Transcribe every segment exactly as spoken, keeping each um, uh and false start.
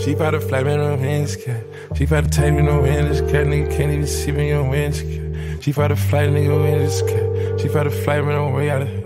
She bout to fly me no hands, cat. She bout to take me no hands, cat. Nigga can't even see me on hands, cat. She bout to fly nigga hands, cat. She bout to fly me no way out of here.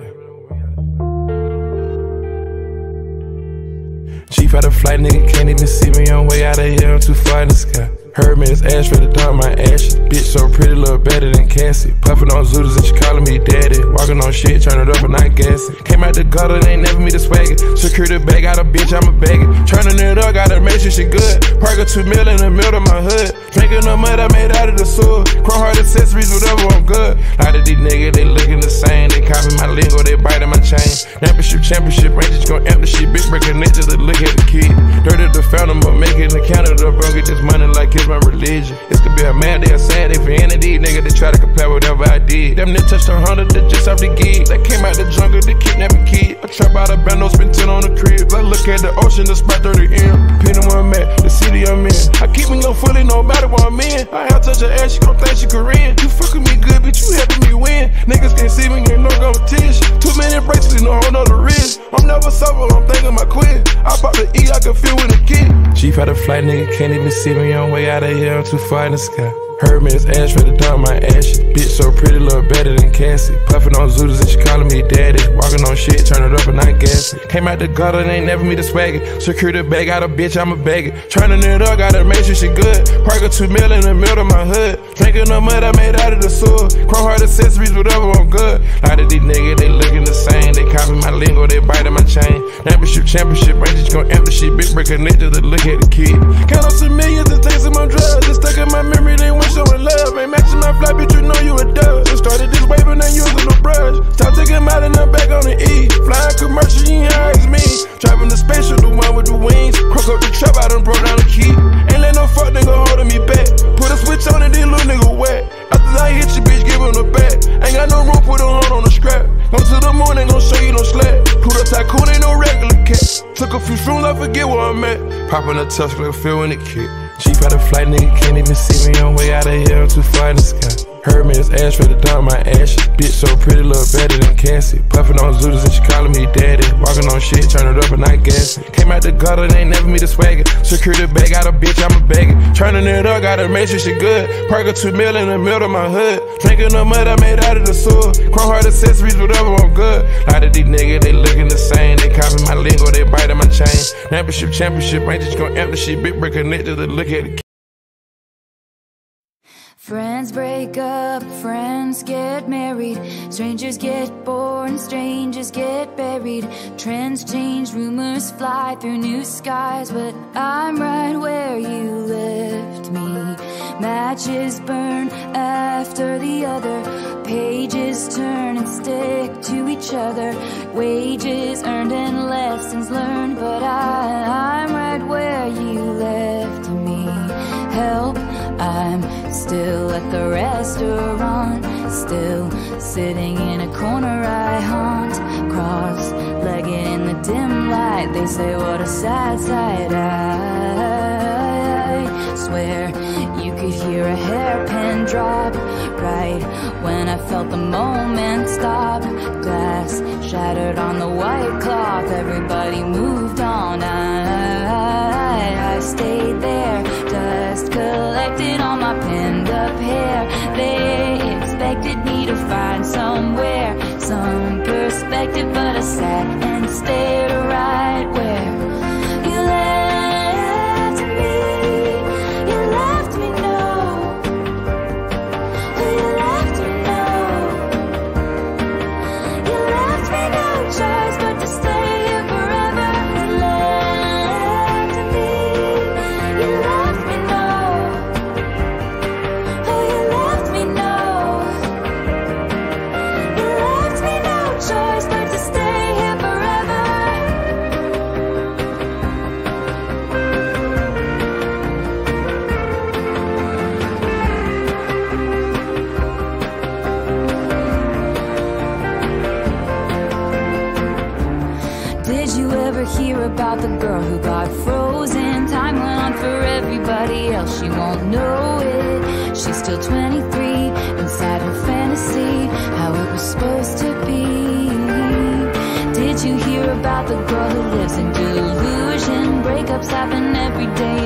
She bout to fly, nigga can't even see me on way out of here. I'm too far in the sky. Heard me, it's ash for the dog, my ashes. Bitch so pretty, look better than Cassie. Puffin' on Zooters and she calling me daddy. Walking on shit, turn it up and not gassing. Came out the gutter, they ain't never me the swagger. Secure the bag, got a bitch, I'm a bagger. Turning it up, gotta make sure she good. Park a two mil in the middle of my hood. Drinking the mud I made out of the sewer. Chrome heart accessories, whatever, I'm good. A lot of these niggas, they looking the same. They copy my lingo, they biting my chain. Championship, championship, Rangers gon' amp the shit. Bitch breaking niggas to look at the kid. Dirty the fountain, but making the counter up. Bro, get this money like it's my religion. This could be a mad day or sad day for any of these niggas that try to compare whatever I did. Them niggas touched a hundred, they just off the gig. They came out the jungle, they kidnapping kid. I trap out a bando, spend ten on the crib. I look at the ocean, the spot thirty M. Depending where I'm at, the city I'm in. I keep me no fully, no matter where I'm in. I have touch her ass, she gon' think she Korean. You fucking me good, bitch, you helping me win. Niggas can't see me, ain't no competition. Too many bracelets, no hold on the wrist. I'm never sober, I'm thinking my quit. I pop the E, I can feel when the kid. She had a flight, nigga can't even see me on way out of here. I'm too far in the sky. Heard me, it's ash for the dog, my ashes. Bitch so pretty, look better than Cassie. Puffin' on Zooters and she calling me daddy. Walking on shit, turn it up and not gassing. Came out the gutter, they ain't never me the swagger. Secure the bag, got a bitch, I'm a bagger. Turning it up, gotta make sure she good. Park a two mil in the middle of my hood. Drinking the mud I made out of the sewer. Chrome heart accessories, whatever, I'm good. A lot of these niggas, they looking the same. They copy my lingo, they biting my chain. Championship, championship, Rangers gon' amp the shit. Bitch break a nigga to look at the kid. Count up some millions and take some on drugs. Just stuck in my memory, they want showing love. Ain't matching my fly, bitch, you know you a dub. Just started this way, but ain't using no brush. Stop taking them out and I'm back on the E. Flying commercial, you ain't how it's me. Driving the spaceship, the one with the wings. Crook up the trap, I done broke down the key. Ain't let no fuck nigga holding me back. Put a switch on and then little nigga wet. After I hit you, bitch, give him the back. Ain't got no room, put a hand on the scrap. Go to the moon, ain't gon' show you no slack. Put a tycoon, ain't no regular cat. Took a few shrooms, I forget where I'm at. Popping a touch, like a feel when it kick. Cheap out of flight, nigga can't even see me on way out of here. I'm too far in the sky. Heard me, it's ash for the dog, my ashes. Bitch so pretty, look better than Cassie. Puffin' on Zooters and she calling me daddy. Walking on shit, turn it up and not gassing. Came out the gutter, they ain't never me the swagger. Secure the bag, got a bitch, I'm a bagger. Turning it up, gotta make sure she good. Park a two mil in the middle of my hood. Drinking the mud I made out of the sewer. Chrome heart accessories, whatever, I'm good. A lot of these niggas, they looking the same. They copy my lingo, they biting my chain. Championship, championship, Rangers gon' amp the shit. Bitch break a nigga to look at the Friends break up, friends get married. Strangers get born, strangers get buried. Trends change, rumors fly through new skies. But I'm right where you left me. Matches burn after the other. Pages turn and stick to each other. Wages earned and lessons learned. But I, I'm right where you left me. Help, I'm still at the restaurant, still sitting in a corner I haunt, cross-legged in the dim light. They say what a sad sight. I swear you could hear a hairpin drop right when I felt the moment stop. Glass shattered on the white cloth, everybody moved on. I, I stayed there, dust collected on my pinned up hair. They expected me to find somewhere, some perspective, but I sat and stared right where you left me. You left me, no. You left me, no. You left me no choice but to stay here forever. You left me. You left me, no. Oh, you left me, no. You left me no choice but to stay here forever. Did you ever hear about the girl who got frozen? Time went on for everybody else, she won't know it. She's still twenty-three, inside her fantasy, how it was supposed to be. Did you hear about the girl who lives in delusion? Breakups happen every day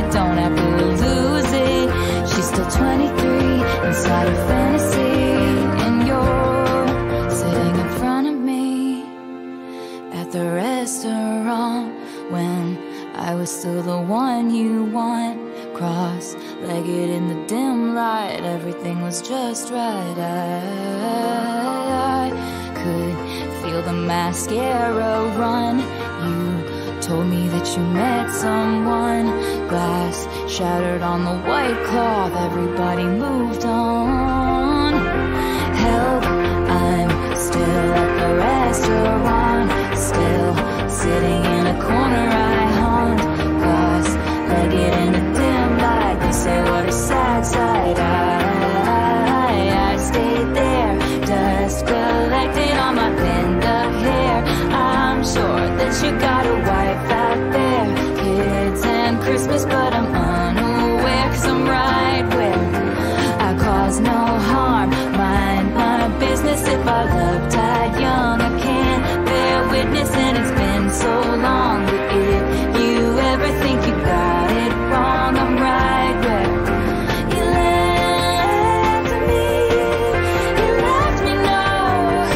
wrong when I was still the one you want. Cross-legged in the dim light, everything was just right. I, I could feel the mascara run. You told me that you met someone. Glass shattered on the white cloth, everybody moved on. Help, I'm still at the restaurant, still sitting in a corner I haunt. Cross-legged in a dim light, they say what a sad sight. I, I stayed there, dust collected on my pinned up hair. I'm sure that you got a wife out there, kids and Christmas, but I'm unaware, cause I'm right where I cause no harm. Mind my business, if I love died young, I can't bear witness, and it's been so long. But if you ever think you got it wrong, I'm right where you left me. You left me know.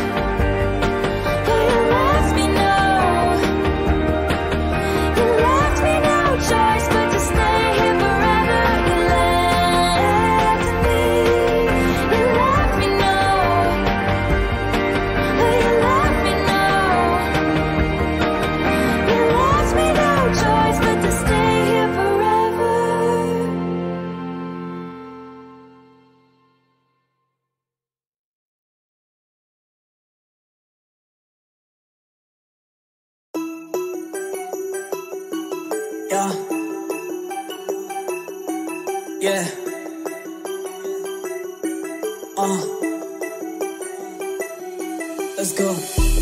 You left me know. You left me no choice but to stay here forever. You left me. You left me know. You left me know. You left me no choice but to stay here forever. Yeah. Yeah. Uh. Let's go.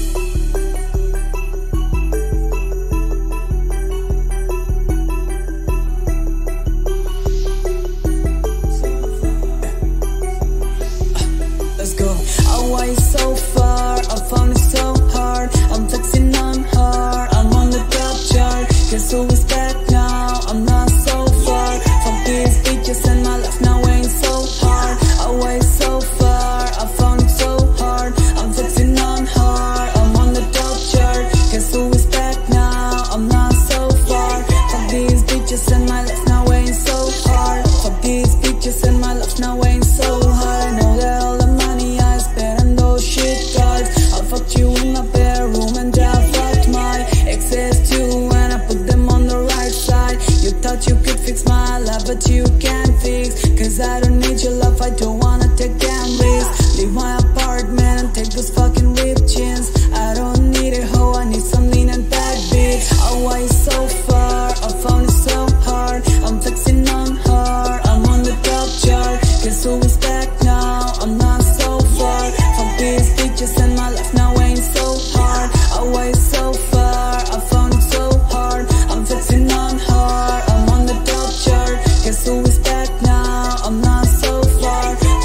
Let's go. Oh, why so far? I found it so hard. I'm flexing on her. I'm on the top chart. Guess who is back now? I'm not so far from these bitches, and my life now ain't so hard. Oh, why so far? I found it so hard. I'm flexing on her. I'm on the top chart. Guess who is back now? I'm not so far from these bitches, and my life now ain't so hard. From these bitches, and my life now ain't so hard. I know that all the money I spent on those shit cards, I fucked you in my bedroom and I fucked my exes too, and I put them on the right side. You thought you could fix my life, but you can't fix, cause I don't need your love, I don't wanna take damn risks. Leave my apartment and take those fucking ripped jeans. I don't need a hoe, I need some lean and bad bitch. Oh, why so far? I found it so hard. I'm flexing on her, I'm on the top chart. Guess who is back now? I'm not so far from these bitches, and my life now ain't so hard. Oh, why so far? I found it so hard. I'm flexing on her, I'm on the top chart. Guess who is back now? I'm not so far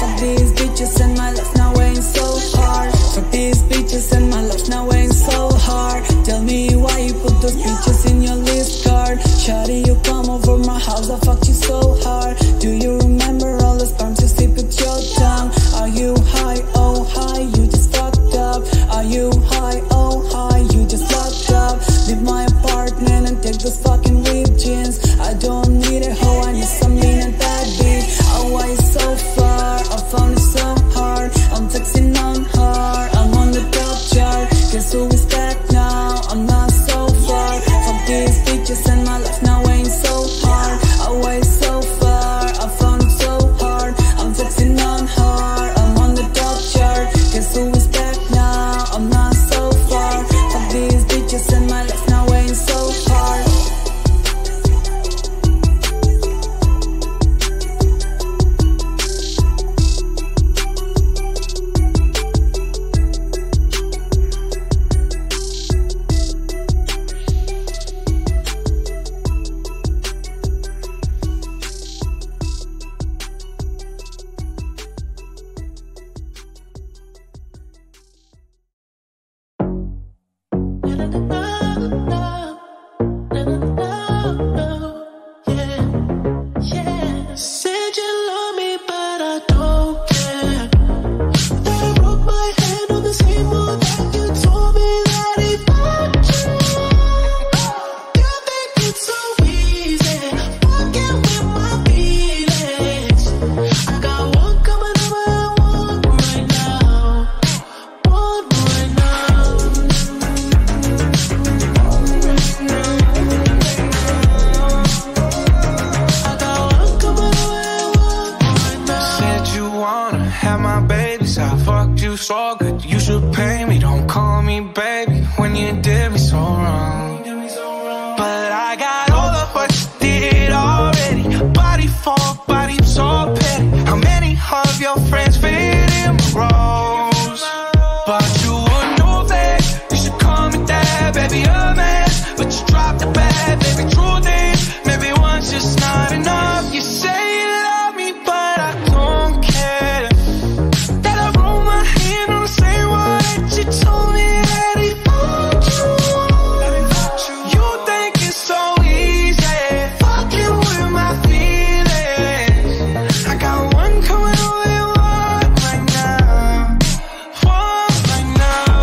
that, baby. Truth is, maybe once just not enough. You say you love me, but I don't care. That I roll my hand on the same wall that you told me that he thought you want. You think it's so easy, fucking with my feelings. I got one coming away, one right now, one right now,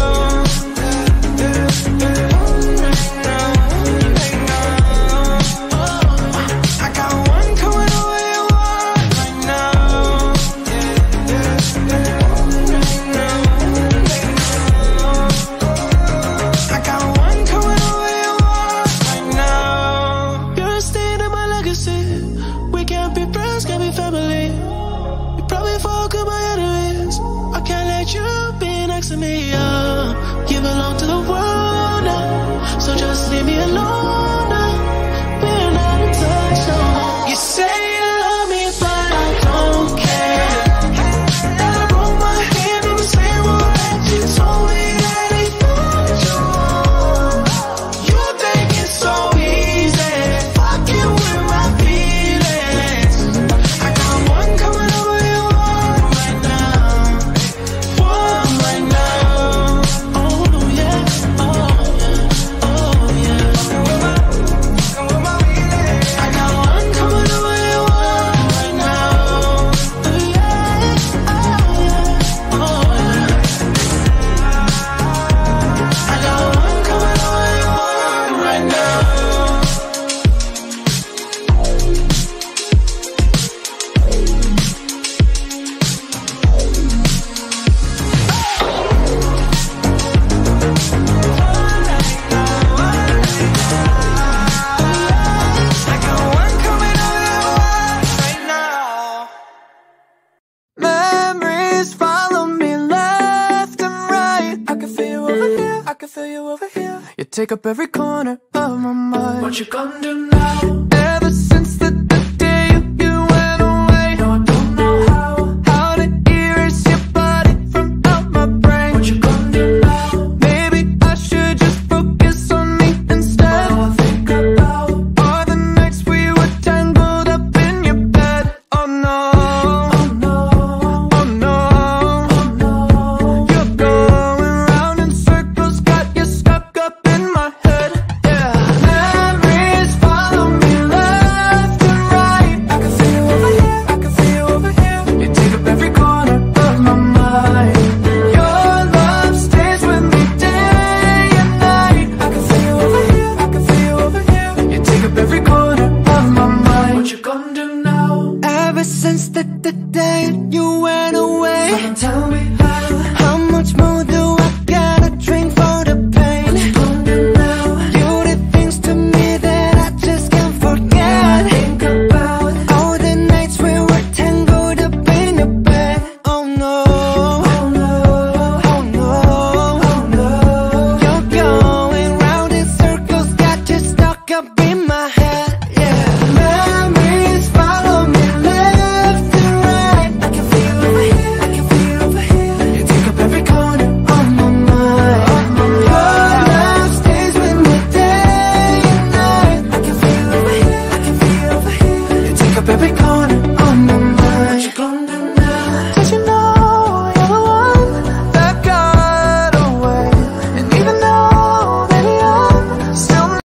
one right now, right now. I got one coming away, one right now, I got one coming away, one right now. You're a stain in my legacy. We can't be friends, can't be family. You probably fuck with my enemies. I can't let you be next to me, yeah. You belong to the world now, so just leave me alone now. We're not in touch, no. You say you love me, but I don't care. That I broke my hand on the same wall that you told me that he thought you want. You think it's so easy, fucking with my feelings. I got one coming over you, one right now, one right now. Oh yeah, oh yeah, oh yeah. Fucking with my feelings. I got one coming over you, one right now. Oh yeah, oh yeah, oh yeah. I got one coming over you, one right now. I got one coming over right now. Memories follow me left and right. I can feel you over here, I can feel you over here. You take up every corner of my mind. What you gonna do now? Ever since the, the day you, you went away, no, I don't know how, how to erase your body from out my brain. What you gonna do now? Maybe I should just focus on me instead. All I think about are the nights we were tangled up in your bed. Oh no, oh no, oh no, oh no. You're going round in circles, got you stuck up in my head. Yeah, memories follow me left and right. I can feel you over here, I can feel you over here. You take up every corner of my mind. Your love stays with me day and night. I can feel you over here, I can feel you over here. You take up every corner of my mind. What you gonna do now? Ever since the, the day you went away, someone tell me how. How much more do I gotta drink for the pain? What you gonna do now? You did things to me that I just can't forget. Think about all the nights we were tangled up in your bed. Oh no, oh no, oh no, oh no. You're going round in circles, got you stuck up in my head.